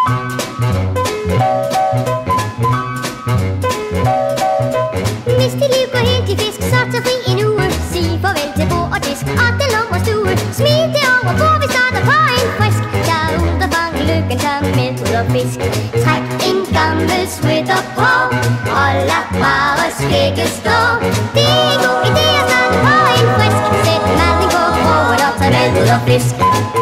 Hvis dit liv går helt i fisk, så tag fri en uge. Sig farvel til bord og disk og den lummer stue. Smid det over, hvor vi starter på en frisk. Der er ud og fange lykken, tang med ud og fisk. Træk en gammel sweater på og lad bare skægget stå. Det er en god idé at starte på en frisk. Sæt maden på krogen og tag med ud og fisk.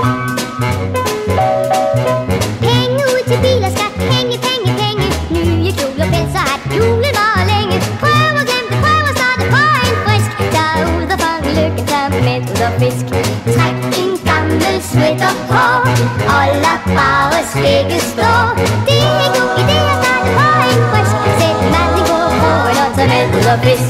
Penge ud til bil og skat, penge, penge, penge. Nye kjoler, pelser, hat, julen var længe. Prøv at glemme det, prøv at starte på en frisk. Der er ud og fange lykken, tag med ud og fisk. Træk en gammel sweater på og lad bare skægget stå. Det er en god idé at starte på en frisk. Sæt maden på krogen og tag med ud og fisk.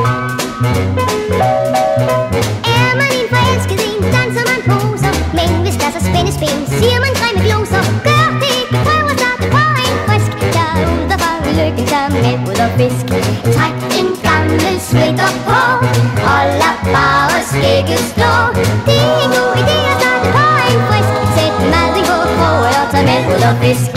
Er man en forelsket en, danser man poser. Men hvis der så spændes ben, siger man grimme gloser. Gør det ikke, prøv at starte på en frisk. Der er ud og fange lykken, tag med ud og fisk. Træk en gammel sweater på og lad bare skægget stå. Det er en god idé at starte på en frisk. Sæt maden på krogen og tag med ud og fisk.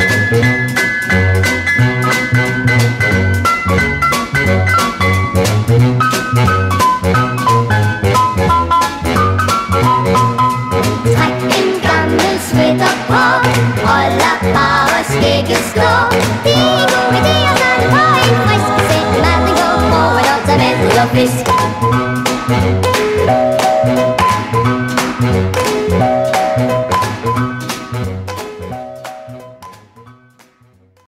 Træk en gammel sweater på og lad bare skægget stå. Det er en god idé at starte på en frisk. Sæt maden på krogen og tag med ud og fisk.